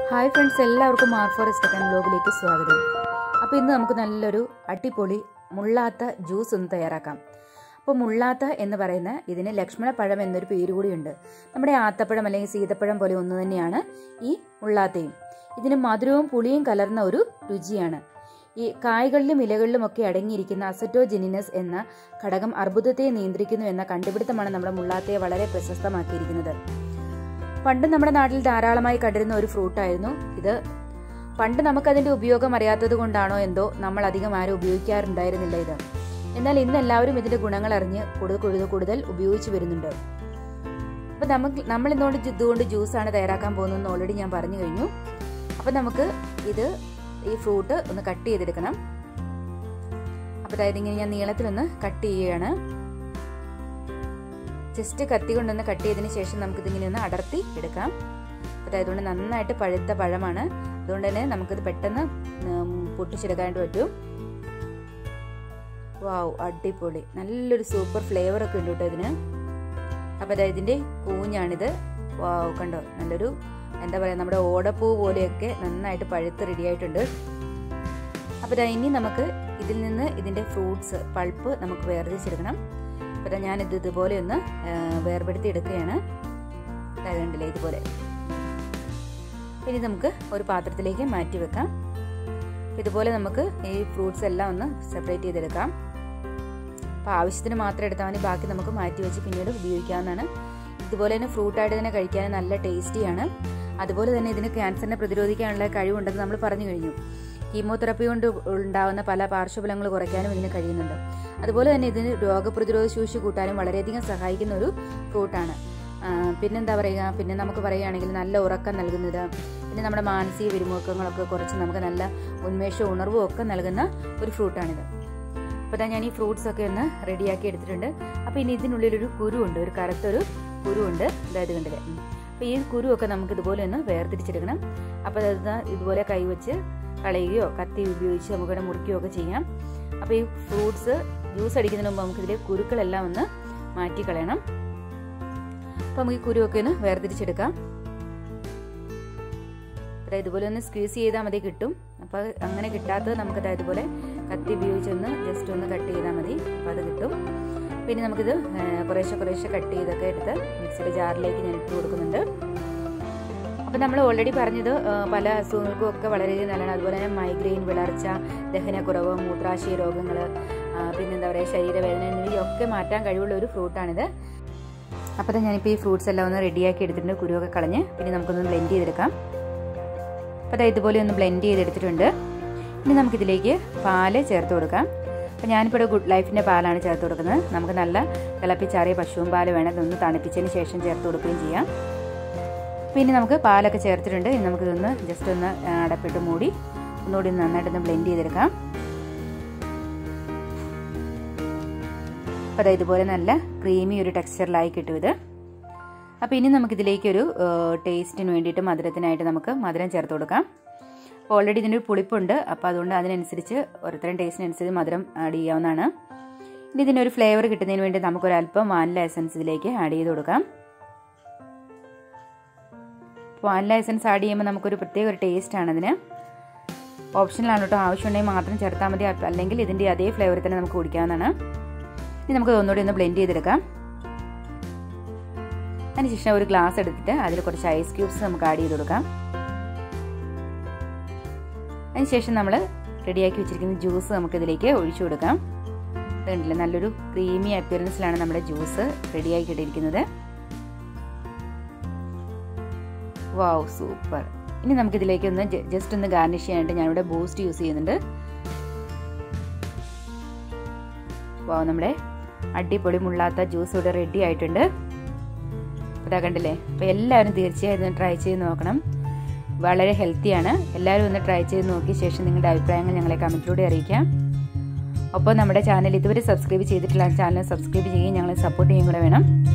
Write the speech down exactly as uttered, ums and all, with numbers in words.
Hi friends, എല്ലാവർക്കും Mar forest and വ്ലോഗിലേക്ക് സ്വാഗതം. അപ്പോൾ ഇന്ന് നമുക്ക് നല്ലൊരു അടിപൊളി മുള്ളാത്ത ജ്യൂസ് ഒന്ന് തയ്യാറാക്കാം. അപ്പോൾ മുള്ളാത്ത എന്ന് പറയുന്ന ഇതിന് ലക്ഷ്മണപ്പഴം എന്നൊരു പേര് കൂടിയുണ്ട്. നമ്മുടെ ആത്തപ്പഴം അല്ലെങ്കിൽ സീതപ്പഴം പോലെ ഒന്ന് തന്നെയാണ് ഈ മുള്ളാത്തയും. ഇതിന് മധുരവും പുളിയും കലർന്ന ഒരു രുചിയാണ്. ഈ കായ്കളിലും ഇലകളിലും ഒക്കെ അടങ്ങിയിരിക്കുന്ന അസറ്റോജെനിനസ് എന്ന ഘടകം അർബുദത്തെ നിയന്ത്രിക്കുന്നു എന്ന കണ്ടുപിടുത്തമാണ് നമ്മുടെ മുള്ളാത്തയെ വളരെ പ്രശസ്തമാക്കിയിരിക്കുന്നത്. പണ്ട് നമ്മുടെ നാട്ടിൽ ധാരാളമായി കണ്ടിരുന്ന ഒരു ഫ്രൂട്ടായിരുന്നു ഇത്. പണ്ട് നമുക്കതിന്റെ ഉപയോഗം അറിയാത്തത് കൊണ്ടാണോ എന്തോ നമ്മൾ അധികം ആരും ഉപയോഗിക്കാറുണ്ടായിരുന്നില്ല ഇത്. എന്നാൽ ഇന്ന് എല്ലാവരും ഇതിന്റെ ഗുണങ്ങൾ അറിഞ്ഞ് കൂടുതൽ കൂടുതൽ കൂടുതൽ ഉപയോഗിച്ചു വരുന്നുണ്ട്. അപ്പൊ നമുക്ക് നമ്മൾ ഇന്നുകൊണ്ട് ഇതുകൊണ്ട് ജ്യൂസാണ് തയ്യാറാക്കാൻ പോകുന്നതെന്ന് ഓൾറെഡി ഞാൻ പറഞ്ഞു കഴിഞ്ഞു. അപ്പൊ നമുക്ക് ഇത് ഈ ഫ്രൂട്ട് ഒന്ന് കട്ട് ചെയ്തെടുക്കണം. അപ്പൊ അതായത് ഇങ്ങനെ ഞാൻ നീളത്തിലൊന്ന് കട്ട് ചെയ്യുകയാണ്. ജസ്റ്റ് കത്തി കൊണ്ടൊന്ന് കട്ട് ചെയ്തതിന് ശേഷം നമുക്കിതിങ്ങനെ ഒന്ന് അടർത്തി എടുക്കാം. അതായത് കൊണ്ട് നന്നായിട്ട് പഴുത്ത പഴമാണ്, അതുകൊണ്ട് തന്നെ നമുക്കിത് പെട്ടെന്ന് പൊട്ടിച്ചെടുക്കാനായിട്ട് പറ്റും. വാവ്, അടിപൊളി, നല്ലൊരു സൂപ്പർ ഫ്ലേവർ ഒക്കെ ഉണ്ട് കേട്ടോ ഇതിന്. അപ്പൊ അതായത് ഇതിന്റെ കൂഞ്ഞാണിത്. വാവ്, കണ്ടോ, നല്ലൊരു എന്താ പറയാ, നമ്മുടെ ഓടപ്പൂ പോലെയൊക്കെ നന്നായിട്ട് പഴുത്ത് റെഡി ആയിട്ടുണ്ട്. അപ്പൊ ഇനി നമുക്ക് ഇതിൽ നിന്ന് ഇതിന്റെ ഫ്രൂട്ട്സ് പൾപ്പ് നമുക്ക് വേർതിരിച്ചെടുക്കണം. അപ്പോൾ ഞാനിത് ഇതുപോലെ ഒന്ന് വേർപെടുത്തി എടുക്കുകയാണ്. കണ്ടില്ലേ, ഇതുപോലെ. ഇനി നമുക്ക് ഒരു പാത്രത്തിലേക്ക് മാറ്റി വെക്കാം. ഇതുപോലെ നമുക്ക് ഈ ഫ്രൂട്ട്സ് എല്ലാം ഒന്ന് സെപ്പറേറ്റ് ചെയ്തെടുക്കാം. അപ്പോൾ ആവശ്യത്തിന് മാത്രം എടുത്താൽ മതി, ബാക്കി നമുക്ക് മാറ്റി വെച്ച് പിന്നീട് ഉപയോഗിക്കാവുന്നതാണ്. ഇതുപോലെ തന്നെ ഫ്രൂട്ടായിട്ട് തന്നെ കഴിക്കാൻ നല്ല ടേസ്റ്റിയാണ്. അതുപോലെ തന്നെ ഇതിന് ക്യാൻസറിനെ പ്രതിരോധിക്കാനുള്ള കഴിവുണ്ടെന്ന് നമ്മൾ പറഞ്ഞു കഴിഞ്ഞു. കീമോതെറപ്പി കൊണ്ട് ഉണ്ടാകുന്ന പല പാർശ്വഫലങ്ങൾ കുറയ്ക്കാനും ഇതിന് കഴിയുന്നുണ്ട്. അതുപോലെ തന്നെ ഇതിന് രോഗപ്രതിരോധ ശേഷി കൂട്ടാനും വളരെയധികം സഹായിക്കുന്ന ഒരു ഫ്രൂട്ടാണ്. പിന്നെന്താ പറയുക, പിന്നെ നമുക്ക് പറയുകയാണെങ്കിൽ നല്ല ഉറക്കം നൽകുന്നത്, പിന്നെ നമ്മുടെ മാനസിക പിരിമുറുക്കങ്ങളൊക്കെ കുറച്ച് നമുക്ക് നല്ല ഉന്മേഷവും ഉണർവും ഒക്കെ നൽകുന്ന ഒരു ഫ്രൂട്ടാണിത്. അപ്പോൾ ഞാൻ ഈ ഫ്രൂട്ട്സ് ഒക്കെ ഒന്ന് റെഡിയാക്കി എടുത്തിട്ടുണ്ട്. അപ്പോൾ ഇനി ഇതിനുള്ളിലൊരു കുരുവുണ്ട്, ഒരു കറുത്തൊരു കുരുവുണ്ട്. അതായത് കണ്ടില്ലേ. അപ്പോൾ ഈ കുരുവൊക്കെ നമുക്ക് ഇതുപോലെ ഒന്ന് വേർതിരിച്ചെടുക്കണം. അപ്പോൾ അത് ഇതുപോലെ കൈവച്ച് കളയുകയോ കത്തി ഉപയോഗിച്ച് നമുക്കിവിടെ മുറിക്കുകയോ ഒക്കെ ചെയ്യാം. അപ്പോൾ ഈ ഫ്രൂട്ട്സ് ജ്യൂസ് അടിക്കുന്നതിന് മുമ്പ് നമുക്കിതിലെ കുരുക്കളെല്ലാം ഒന്ന് മാറ്റി കളയണം. അപ്പോൾ നമുക്ക് ഈ കുരുവൊക്കെ ഒന്ന് വേർതിരിച്ചെടുക്കാം. അപ്പോൾ ഇതുപോലെ ഒന്ന് സ്ക്വീസ് ചെയ്താൽ മതി, കിട്ടും. അപ്പോൾ അങ്ങനെ കിട്ടാത്തത് നമുക്കത് ഇതുപോലെ കത്തി ഉപയോഗിച്ചൊന്ന് ജസ്റ്റ് ഒന്ന് കട്ട് ചെയ്താൽ മതി. അപ്പോൾ അത് കിട്ടും. പിന്നെ നമുക്കിത് കുറേശ്ശെ കുറേശ്ശെ കട്ട് ചെയ്തൊക്കെ എടുത്ത് മിക്സിയുടെ ജാറിലേക്ക് ഞാൻ ഇട്ട് കൊടുക്കുന്നുണ്ട്. അപ്പം നമ്മൾ ഓൾറെഡി പറഞ്ഞത് പല അസുഖങ്ങൾക്കും ഒക്കെ വളരെയധികം നല്ലതാണ്. അതുപോലെ തന്നെ മൈഗ്രെയിൻ, വിളർച്ച, ദഹനക്കുറവ്, മൂത്രാശയ രോഗങ്ങൾ, പിന്നെന്താ പറയുക, ശരീരവേദന എന്നിവയൊക്കെ മാറ്റാൻ കഴിവുള്ള ഒരു ഫ്രൂട്ടാണിത്. അപ്പോൾ ഞാനിപ്പോൾ ഈ ഫ്രൂട്ട്സ് എല്ലാം ഒന്ന് റെഡിയാക്കി എടുത്തിട്ടുണ്ട്, കുരുവൊക്കെ കളഞ്ഞ്. പിന്നെ നമുക്കൊന്ന് ബ്ലെൻഡ് ചെയ്തെടുക്കാം. അപ്പോൾ അതായത് ഇതുപോലെ ഒന്ന് ബ്ലെൻഡ് ചെയ്തെടുത്തിട്ടുണ്ട്. ഇനി നമുക്കിതിലേക്ക് പാല് ചേർത്ത് കൊടുക്കാം. അപ്പോൾ ഞാനിപ്പോൾ ഇവിടെ ഗുഡ് ലൈഫിൻ്റെ പാലാണ് ചേർത്ത് കൊടുക്കുന്നത്. നമുക്ക് നല്ല തിളപ്പിച്ചാറിയ പശുവും പാല് വേണം, ഇതൊന്ന് തണുപ്പിച്ചതിന് ശേഷം ചേർത്ത് കൊടുക്കുകയും ചെയ്യാം. പിന്നെ നമുക്ക് പാലൊക്കെ ചേർത്തിട്ടുണ്ട്. ഇനി നമുക്കിതൊന്ന് ജസ്റ്റ് ഒന്ന് അടപ്പിട്ട് മൂടി ഒന്നുകൂടി നന്നായിട്ടൊന്ന് ബ്ലെൻഡ് ചെയ്തെടുക്കാം. അപ്പോൾ അതായത് ഇതുപോലെ നല്ല ക്രീമി ഒരു ടെക്സ്ചറിലായി കിട്ടും ഇത്. അപ്പോൾ ഇനി നമുക്കിതിലേക്കൊരു ടേസ്റ്റിന് വേണ്ടിയിട്ട് മധുരത്തിനായിട്ട് നമുക്ക് മധുരം ചേർത്ത് കൊടുക്കാം. അപ്പോൾ ഓൾറെഡി ഇതിൻ്റെ ഒരു പുളിപ്പുണ്ട്. അപ്പോൾ അതുകൊണ്ട് അതിനനുസരിച്ച് ഓരോരുത്തരും ടേസ്റ്റിനനുസരിച്ച് മധുരം ആഡ് ചെയ്യാവുന്നതാണ്. ഇനി ഇതിനൊരു ഫ്ലേവർ കിട്ടുന്നതിന് വേണ്ടി നമുക്കൊരല്പം വാനില എസൻസ് ഇതിലേക്ക് ആഡ് ചെയ്ത് കൊടുക്കാം. വാനില എസൻസ് ആഡ് ചെയ്യുമ്പോൾ നമുക്കൊരു പ്രത്യേക ഒരു ടേസ്റ്റാണ് അതിന്. ഓപ്ഷനിലാണ് കേട്ടോ, ആവശ്യമുണ്ടെങ്കിൽ മാത്രം ചേർത്താൽ മതി, അല്ലെങ്കിൽ ഇതിൻ്റെ അതേ ഫ്ലേവറിൽ തന്നെ നമുക്ക് കുടിക്കാവുന്നതാണ്. ഇനി നമുക്ക് ഒന്നുകൂടി ഒന്ന് ബ്ലെൻഡ് ചെയ്തെടുക്കാം. അതിനുശേഷം ഒരു ഗ്ലാസ് എടുത്തിട്ട് അതിൽ കുറച്ച് ഐസ് ക്യൂബ്സ് നമുക്ക് ആഡ് ചെയ്ത് കൊടുക്കാം. അതിനുശേഷം നമ്മൾ റെഡിയാക്കി വെച്ചിരിക്കുന്ന ജ്യൂസ് നമുക്കിതിലേക്ക് ഒഴിച്ചു കൊടുക്കാം. കണ്ടില്ലേ, നല്ലൊരു ക്രീമി അപ്പിയറൻസിലാണ് നമ്മുടെ ജ്യൂസ് റെഡിയാക്കി ഇട്ടിരിക്കുന്നത്. Wow, super. ഇനി നമുക്കിതിലേക്ക് ഒന്ന് ജസ്റ്റ് ഒന്ന് ഗാർണിഷ് ചെയ്യാനായിട്ട് ഞാനിവിടെ ബൂസ്റ്റ് യൂസ് ചെയ്യുന്നുണ്ട്. വാവ്, നമ്മുടെ അടിപൊളി മുള്ളാത്ത ജ്യൂസ് ഇവിടെ റെഡി ആയിട്ടുണ്ട്. ഇതാ കണ്ടില്ലേ. അപ്പോൾ എല്ലാവരും തീർച്ചയായും ട്രൈ ചെയ്ത് നോക്കണം. വളരെ ഹെൽത്തിയാണ്. എല്ലാവരും ഒന്ന് ട്രൈ ചെയ്ത് നോക്കിയ ശേഷം നിങ്ങളുടെ അഭിപ്രായങ്ങൾ ഞങ്ങളെ കമൻറ്റിലൂടെ അറിയിക്കാം. ഒപ്പം നമ്മുടെ ചാനൽ ഇതുവരെ സബ്സ്ക്രൈബ് ചെയ്തിട്ടില്ല, ചാനൽ സബ്സ്ക്രൈബ് ചെയ്യുകയും ഞങ്ങളെ സപ്പോർട്ട് ചെയ്യുകയും കൂടെ വേണം.